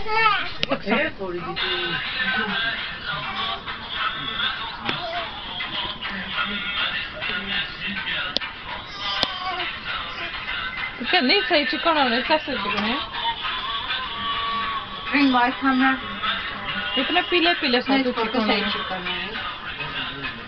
थोड़ी Kan ni säger chicken और इसका से चिकन है ड्रिंक बाय खाना इतने पीले पीले सा चिकन है।